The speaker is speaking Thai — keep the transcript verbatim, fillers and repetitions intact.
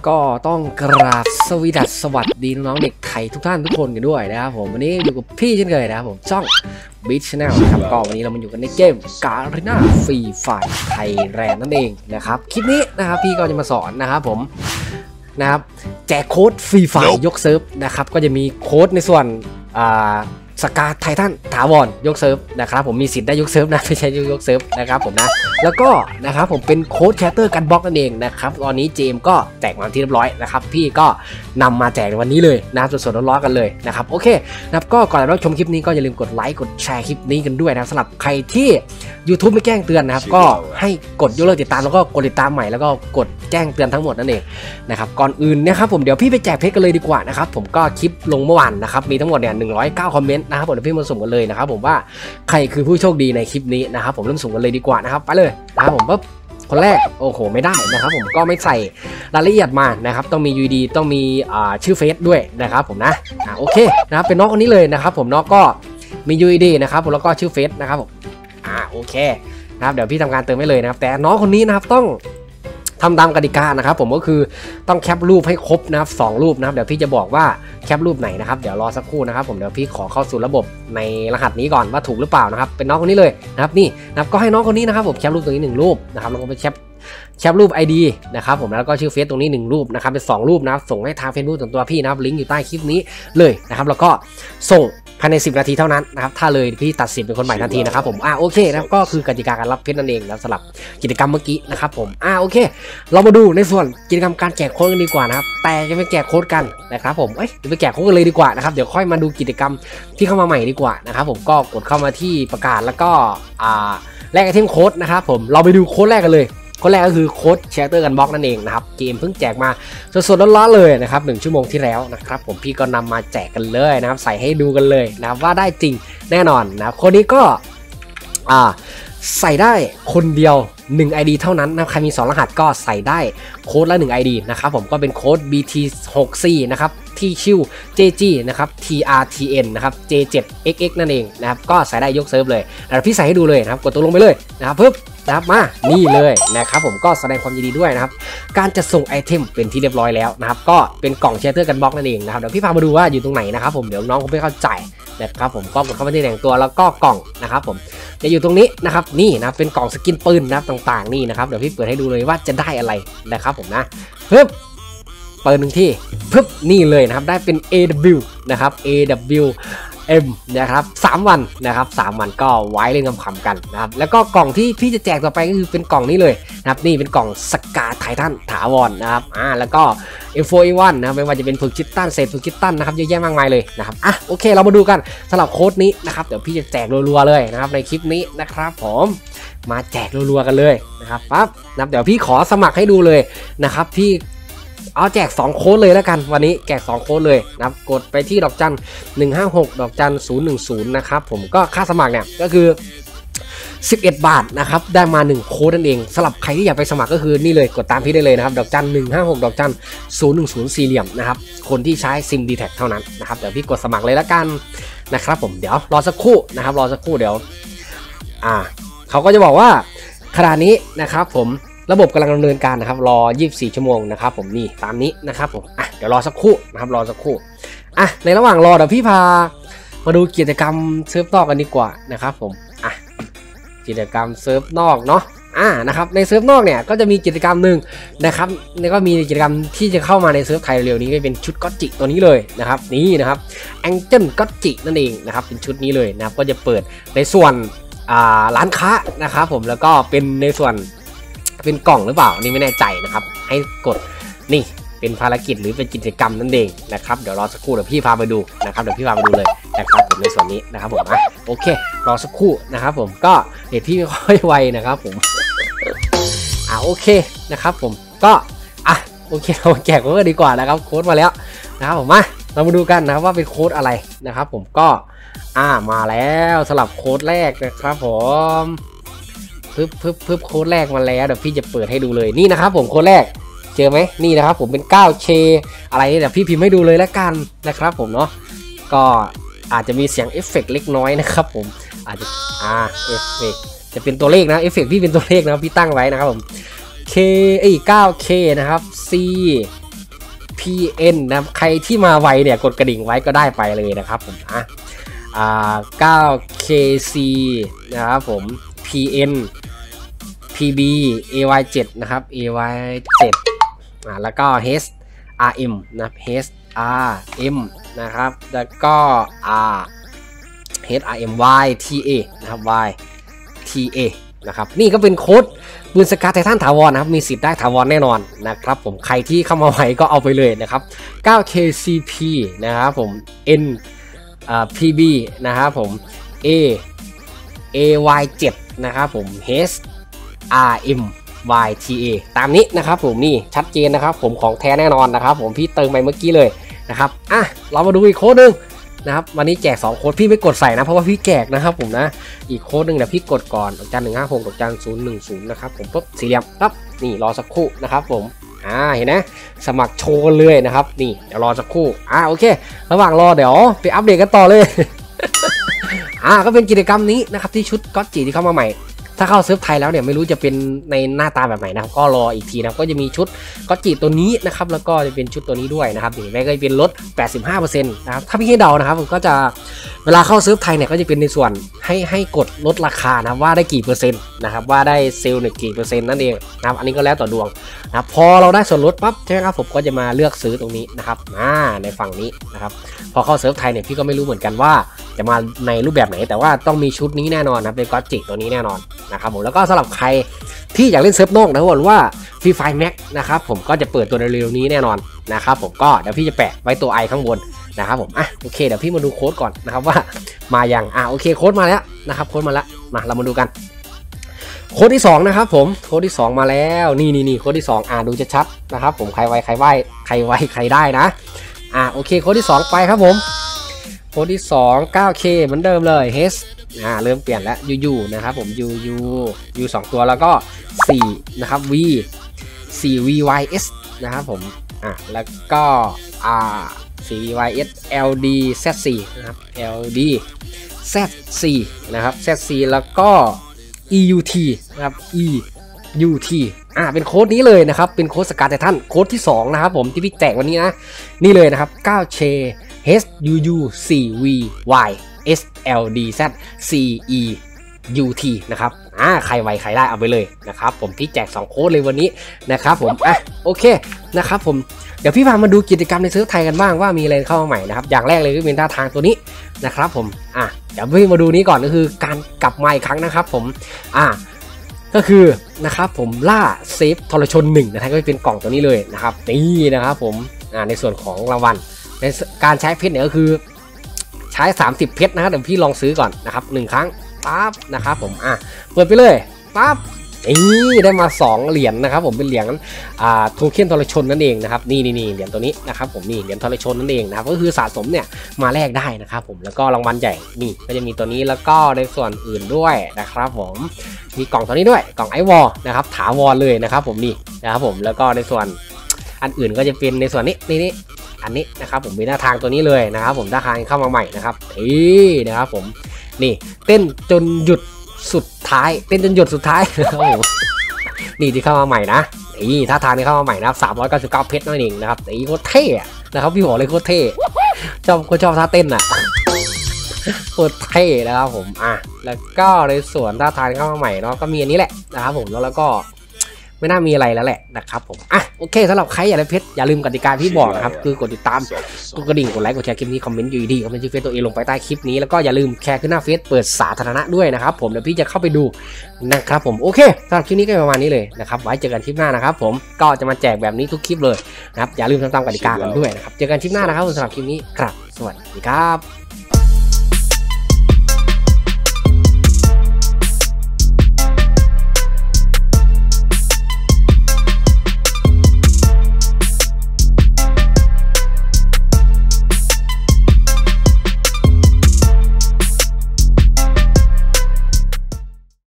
ก็ต้องกราบสวีดัสสวัสดีน้องเด็กไทยทุกท่านทุกคนกันด้วยนะครับผมวันนี้อยู่กับพี่เช่นเคยนะครับผมช่องบิชแนลนะครับก็วันนี้เรามาอยู่กันในเกมการีนาฟรีไฟร์ไทยแลนด์นั่นเองนะครับคลิปนี้นะครับพี่ก็จะมาสอนนะครับผมนะครับแจกโค้ดฟรีไฟร์ยกเซิร์ฟนะครับก็จะมีโค้ดในส่วนอ่าสกาไททันถาวรยกเซิร์ฟนะครับผมมีสิทธิ์ได้ยกเซิร์ฟนะไม่ใช่ยกเซิร์ฟนะครับผมนะแล้วก็นะครับผมเป็นโค้ดแคตเตอร์กันบล็อกนั่นเองนะครับตอนนี้เจมก็แจกมาที่เรียบร้อยนะครับพี่ก็นำมาแจกในวันนี้เลยนะสดๆร้อนๆกันเลยนะครับโอเคนะครับก็ก่อนเราชมคลิปนี้ก็อย่าลืมกดไลค์กดแชร์คลิปนี้กันด้วยนะสำหรับใครที่ YouTube ไม่แจ้งเตือนนะครับก็ให้กดยกเลิกติดตามแล้วก็กดติดตามใหม่แล้วก็กดแจ้งเตือนทั้งหมดนั่นเองนะครับก่อนอื่นนะครับผมเดี๋ยวพี่ไปแจกเพชรกันเลยดีกว่านะครับผมก็คลิปลงเมื่อวานนะครับมีทั้งหมดเนี่ยหนึ่งร้อยเก้าคอมเมนต์นะครับผมเดี๋ยวพี่มาสุ่มกันเลยนะครับผมว่าใครคือผู้โชคดีในคลิปนี้นะครับผมเริ่มสุ่มกันเลยดีกว่านะครับไปเลยนะครับผมปุ๊บคนแรกโอ้โหไม่ได้นะครับผมก็ไม่ใส่รายละเอียดมานะครับต้องมี ยู ดี ต้องมีอ่าชื่อเฟซด้วยนะครับผมนะอ่าโอเคนะครับเป็นน้องคนนี้เลยนะครับผมน้องก็มี ยู ดี นะครับผมแล้วก็ชื่อเฟซนะครับผมอ่าโอเคนะครับเดี๋ยวพี่ทำการเติมให้เลยนะครับแต่น้องคนนี้นะครับต้องทำตามกติกานะครับผมก็คือต้องแคปรูปให้ครบนะครับสองรูปนะครับเดี๋ยวพี่จะบอกว่าแคปรูปไหนนะครับเดี๋ยวรอสักครู่นะครับผมเดี๋ยวพี่ขอเข้าสู่ระบบในรหัสนี้ก่อนว่าถูกหรือเปล่านะครับเป็นน้องคนนี้เลยนะครับนี่นะครับก็ให้น้องคนนี้นะครับผมแคปรูปตรงนี้หนึ่งรูปนะครับแล้วก็ไปแคปแคปรูป ไอ ดี นะครับผมแล้วก็ชื่อเฟซตรงนี้หนึ่งรูปนะครับเป็นสองรูปนะครับส่งให้ทาง Facebook ส่วนตัวพี่นะครับลิงก์อยู่ใต้คลิปนี้เลยนะครับแล้วก็ส่งภายในสิบนาทีเท่านั้นนะครับถ้าเลยพี่ตัดสินเป็นคนใหม่ทันทีนะครับผมอ่าโอเคนะครับก็คือกติกาการรับเพชรนั่นเองนะสำหรับกิจกรรมเมื่อกี้นะครับผมอ่าโอเคเรามาดูในส่วนกิจกรรมการแจกโค้ดกันดีกว่านะครับแต่จะไปแจกโค้ดกันนะครับผมเอ้ยไปแจกโค้ดกันเลยดีกว่านะครับเดี๋ยวค่อยมาดูกิจกรรมที่เข้ามาใหม่ดีกว่านะครับผมก็กดเข้ามาที่ประกาศแล้วก็อ่าแลกไอเทมโค้ดนะครับผมเราไปดูโค้ดแรกกันเลยโค้ดแรกก็คือโค้ดแชร์เตอร์กันบล็อกนั่นเองนะครับเกมเพิ่งแจกมาสดๆร้อนๆเลยนะครับหนึ่งชั่วโมงที่แล้วนะครับผมพี่ก็นำมาแจกกันเลยนะครับใส่ให้ดูกันเลยนะครับว่าได้จริงแน่นอนนะครับคนนี้ก็อ่าใส่ได้คนเดียวหนึ่ง ไอ ดี เท่านั้นนะใครมีสองรหัสก็ใส่ได้โค้ดละหนึ่ง ไอ ดี นะครับผมก็เป็นโค้ด บี ที หก ซี นะครับที่ชื่อ เจ จี นะครับ ที อาร์ ที เอ็น นะครับ เจ เซเวน เอ็กซ์ เอ็กซ์ นั่นเองนะครับก็ใส่ได้ยกเซิร์ฟเลยแล้วพี่ใส่ให้ดูเลยนะครับกดตัวลงไปเลยนะครับปึ๊บนะครับมานี่เลยนะครับผมก็แสดงความยินดีด้วยนะครับการจะส่งไอเทมเป็นที่เรียบร้อยแล้วนะครับก็เป็นกล่องแชร์เตอร์กันบล็อกนั่นเองนะครับเดี๋ยวพี่พามาดูว่าอยู่ตรงไหนนะครับผมเดี๋ยวน้องคงไม่เข้าใจนะครับผมก็กดเข้ามาที่แต่งตัวแล้วก็กล่องนะครับผมจะอยู่ตรงนี้นะครับนี่นะเป็นกล่องสกินปืนนะครับต่างๆนี่นะครับเดี๋ยวพี่เปิดให้ดูเลยว่าจะได้อะไรนะครับผมนะปึ๊บเปิดหนึ่งที่ปึ๊บนี่เลยนะครับได้เป็น เอ ดับเบิลยู นะครับ เอ ดับเบิลยู เอ็ม นะครับสามวันนะครับสามวันก็ไว้เล่นคำๆกันนะครับแล้วก็กล่องที่พี่จะแจกต่อไปก็คือเป็นกล่องนี้เลยนะครับนี่เป็นกล่องสกาไททันถาวรนะครับอ่าแล้วก็ เอฟ โฟร์ อี วัน นะครับไม่ว่าจะเป็นฝึกคิตตันเศษฝึกคิตตันนะครับเยอะแยะมากมายเลยนะครับอ่ะโอเคเรามาดูกันสำหรับโค้ดนี้นะครับเดี๋ยวพี่จะแจกรัวๆเลยนะครับในคลิปนี้นะครับผมมาแจกรัวๆกันเลยนะครับปั๊บนะครับเดี๋ยวพี่ขอสมัครให้ดูเลยนะครับพี่เอาแจกสองโค้ดเลยแล้วกันวันนี้แจกสองโค้ดเลยนะครับกดไปที่ดอกจันหนึ่งห้าหกดอกจันศูนย์หนึ่งศูนย์นะครับผมก็ค่าสมัครเนี่ยก็คือสิบเอ็ดบาทนะครับได้มาหนึ่งโค้ดนั่นเองสำหรับใครที่อยากไปสมัครก็คือนี่เลยกดตามพี่ได้เลยนะครับดอกจันหนึ่งห้าหกดอกจันศูนย์หนึ่งศูนย์สี่เหลี่ยมนะครับคนที่ใช้ซิม ดี แท็ก เท่านั้นนะครับเดี๋ยวพี่กดสมัครเลยแล้วกันนะครับผมเดี๋ยวรอสักครู่นะครับรอสักครู่เดี๋ยวอ่าเขาก็จะบอกว่าขณะนี้นะครับผมระบบกำลังดำเนินการนะครับรอยี่สิบสี่ชั่วโมงนะครับผมนี่ตามนี้นะครับผมอ่ะเดี๋ยวรอสักครู่นะครับรอสักครู่อ่ะในระหว่างรอเดี๋ยวพี่พามาดูกิจกรรมเซิร์ฟนอกกันดีกว่านะครับผมอ่ะกิจกรรมเซิร์ฟนอกเนาะอ่านะครับในเซิร์ฟนอกเนี่ยก็จะมีกิจกรรมหนึ่งนะครับแล้วก็มีกิจกรรมที่จะเข้ามาในเซิร์ฟไทยเร็วนี้ก็เป็นชุดก็อตจิตัวนี้เลยนะครับนี่นะครับแองเจิลก็อตจินั่นเองนะครับเป็นชุดนี้เลยนะครับก็จะเปิดในส่วนอ่าร้านค้านะครับผมแล้วก็เป็นในส่วนเป็นกล่องหรือเปล่านี่ไม่แน่ใจนะครับให้กดนี่เป็นภารกิจหรือเป็นกิจกรรมนั่นเองนะครับเดี๋ยวรอสักครู่เดี๋ยวพี่พาไปดูนะครับเดี๋ยวพี่พาไปดูเลยนะครับผมในส่วนนี้นะครับผมอ่ะโอเครอสักครู่นะครับผมก็เดี๋ยวพี่ไม่ค่อยไวนะครับผมอ่ะโอเคนะครับผมก็อ่ะโอเคเราแจกโค้ดกันดีกว่านะครับโค้ดมาแล้วนะครับผมมาเรามาดูกันนะครับว่าเป็นโค้ดอะไรนะครับผมก็อ่ามาแล้วสลับโค้ดแรกนะครับผมปึ๊บปึ๊บปึ๊บโค้ดแรกมาแล้วเดี๋ยวพี่จะเปิดให้ดูเลยนี่นะครับผมโค้ดแรกเจอไหมนี่นะครับผมเป็น เก้าเค อะไรเดี๋ยวพี่พิมพ์ให้ดูเลยแล้วกันนะครับผมเนาะก็อาจจะมีเสียงเอฟเฟกต์เล็กน้อยนะครับผมอาจจะอ่าเอฟเฟกต์จะเป็นตัวเลขนะเอฟเฟกต์พี่เป็นตัวเลขนะพี่ตั้งไว้นะครับผม K เอ้ย เก้าเค นะครับ C พี เอ็น นะครับใครที่มาไวเนี่ยกดกระดิ่งไว้ก็ได้ไปเลยนะครับผมอ่ะอ่า เก้า เค ซี นะครับผม พี เอ็น พี บี เอ วาย เจ็ด นะครับ เอ วาย เจ็ด อ่าแล้วก็ เอช อาร์ เอ็ม นะครับ เอช อาร์ เอ็ม นะครับแล้วก็ R เอช อาร์ เอ็ม วาย ที เอ นะครับ Y ที เอ นะครับนี่ก็เป็นโค้ดปืนสกัดไททันถาวรนะครับมีสิทธิ์ได้ถาวรแน่นอนนะครับผมใครที่เข้ามาไวก็เอาไปเลยนะครับ เก้า เค ซี พี นะครับผม N อ่า พี บี นะครับผม A เอ วาย เจ็ด นะครับผม H อาร์ เอ็ม วาย ที เอ ตามนี้นะครับผมนี่ชัดเจนนะครับผมของแท้แน่นอนนะครับผมพี่เติมไปเมื่อกี้เลยนะครับอ่ะเรามาดูอีกโค้ดหนึ่งนะครับวันนี้แจกสองโค้ดพี่ไม่กดใส่นะเพราะว่าพี่แจกนะครับผมนะอีกโค้ดหนึ่งเดี๋ยวพี่กดก่อนดอกจันหนึ่งห้าหกดอกจันศูนย์หนึ่งศูนย์นะครับผมปุ๊บสี่เหลี่ยมปั๊บนี่รอสักครู่นะครับผมอ่าเห็นนะสมัครโชว์เลยนะครับนี่เดี๋ยวรอสักครู่อ่าโอเคระหว่างรอเดี๋ยวไปอัปเดตกันต่อเลย อ่าก็เป็นกิจกรรมนี้นะครับที่ชุดก็อตจีที่เข้ามาใหม่ถ้าเข้าเซิร์ฟไทยแล้วเนี่ยไม่รู้จะเป็นในหน้าตาแบบไหนนะครับก็รออีกทีนะก็จะมีชุดก็อตจีตัวนี้นะครับแล้วก็จะเป็นชุดตัวนี้ด้วยนะครับถึงแม้ก็จะเป็นลด แปดสิบห้าเปอร์เซ็นต์ นะครับถ้าพี่ให้เดานะครับก็จะเวลาเข้าเซิร์ฟไทยเนี่ยก็จะเป็นในส่วนให้ให้กดลดราคานะว่าได้กี่เปอร์เซ็นต์นะครับว่าได้เซลล์เนี่ยกี่เปอร์เซ็นต์นั่นเองนะครับอันนี้ก็แล้วต่อดวงนะพอเราได้ส่วนลดปั๊บใช่ไหมครับผมก็จะมาเลือกซื้อตรงนี้นะครับอ่าในฝั่งนี้นะครับพอเข้าเซิร์ฟไทยเนี่ยพี่ก็ไม่รู้เหมือนกันว่าจะมาในรูปแบบไหนแต่ว่าต้องมีชุดนี้แน่นอนนะเป็นก็อตจีตัวนี้แน่นอนนะครับผมแล้วก็สำหรับใครที่อยากเล่นเซิร์ฟนอกนะบอกว่าฟรีไฟแม็กนะครับผมก็จะเปิดตัวเร็วๆนี้แน่นอนนะครับผมก็เดี๋ยวพี่จะแปะไว้ตัวไอข้างบนนะครับผมอ่ะโอเคเดี๋ยวพี่มาดูโค้ดก่อนนะครับว่ามาอย่างอ่ะโอเคโค้ดมาแล้วนะครับโค้ดมาแล้วมาเรามาดูกันโค้ดที่สองนะครับผมโค้ดที่สองมาแล้วนี่นี่นี่โค้ดที่สองอ่าดูจะชัดนะครับผมใครไวใครไหวใครไวใครได้นะอ่ะโอเคโค้ดที่สองไปครับผมโค้ดที่สอง เก้า เค เหมือนเดิมเลย H อ่าเริ่มเปลี่ยนแล้ว ยู ยู นะครับผม ยู ยู ยู สองตัวแล้วก็สี่นะครับ V สี่ วี วาย เอส นะครับผมอ่ะแล้วก็อ่าสี่ วี วาย เอส แอล ดี แซด โฟร์ นะครับ แอล ดี แซด โฟร์ นะครับ แซด โฟร์ แล้วก็ อี ยู ที นะครับ อี ยู ที อ่าเป็นโค้ดนี้เลยนะครับเป็นโค้ดสกัดไททันโค้ดที่สองนะครับผมที่พี่แจกวันนี้นะนี่เลยนะครับ เก้า เค H ยู ยู สี่ วี วาย เอส แอล ดี แซด ซี อี ยู ที นะครับอ่าใครไวใครได้เอาไปเลยนะครับผมพี่แจกสองโค้ดเลยวันนี้นะครับผมอ่ะโอเคนะครับผมเดี๋ยวพี่พามาดูกิจกรรมในเซิร์ฟไทยกันบ้างว่ามีอะไรเข้ามาใหม่นะครับอย่างแรกเลยก็เป็นท่าทางตัวนี้นะครับผมอ่ะเดี๋ยวพี่มาดูนี้ก่อนก็คือการกลับมาอีกครั้งนะครับผมอ่ะก็คือนะครับผมล่าเซฟทรชนหนึ่งนะครับก็เป็นกล่องตัวนี้เลยนะครับนี่นะครับผมอ่าในส่วนของรางวัลในการใช้เพชรเนี่ยก็คือใช้สามสิบเพชรนะครับเดี๋ยวพี่ลองซื้อก่อนนะครับหนึ่งครั้งปั๊บนะครับผมอ่ะเปิดไปเลยปั๊บนี่ได้มาสองเหรียญนะครับผมเป็นเหรียญอ่าโทเค็นทรชนนั่นเองนะครับนี่นี่นี่เหรียญตัวนี้นะครับผมนี่เหรียญทรชนนั่นเองนะครับก็คือสะสมเนี่ยมาแลกได้นะครับผมแล้วก็รางวัลใหญ่นี่ก็จะมีตัวนี้แล้วก็ในส่วนอื่นด้วยนะครับผมมีกล่องตัวนี้ด้วยกล่องไอวอลนะครับถาวรเลยนะครับผมนี่นะครับผมแล้วก็ในส่วนอันอื่นก็จะเป็นในส่วนนี้นี่นี่อันนี้นะครับผมมีหน้าทางตัวนี้เลยนะครับผมหน้าทางเข้ามาใหม่นะครับนี่นะครับผมนี่เต้นจนหยุดสุดท้ายเต้นจนหยุดสุดท้ายนะครับผมนี่ที่เข้ามาใหม่นะนี่ท่าทางที่เข้ามาใหม่นะครับสามร้อยเก้าสิบเก้าเพชรนั่นเองนะครับนี่โคตรเท่นะครับพี่บอกเลยโคตรเท่ชอบก็ชอบท่าเต้นอ่ะโคตรเท่นะครับผมอ่ะแล้วก็ในส่วนท่าทางเข้ามาใหม่เนาะก็มีอันนี้แหละนะครับผมแล้วก็ไม่น่ามีอะไรแล้วแหละนะครับผมอ่ะโอเคสำหรับใครอยากได้เพชรอย่าลืมกติกาพี่บอกนะครับคือกดติดตามกดกระดิ่งกดไลค์กดแชร์คลิปนี้คอมเมนต์อยู่ดีคอมเมนต์ชื่อเฟซตัวเองลงไปใต้คลิปนี้แล้วก็อย่าลืมแชร์ขึ้นหน้าเฟซเปิดสาธารณะด้วยนะครับผมเดี๋ยวพี่จะเข้าไปดูนะครับผมโอเคสำหรับคลิปนี้ก็ประมาณนี้เลยนะครับไว้เจอกันคลิปหน้านะครับผมก็จะมาแจกแบบนี้ทุกคลิปเลยนะครับอย่าลืมทำตามกติกากันด้วยนะครับเจอกันคลิปหน้านะครับสำหรับคลิปนี้ครับสวัสดีครับ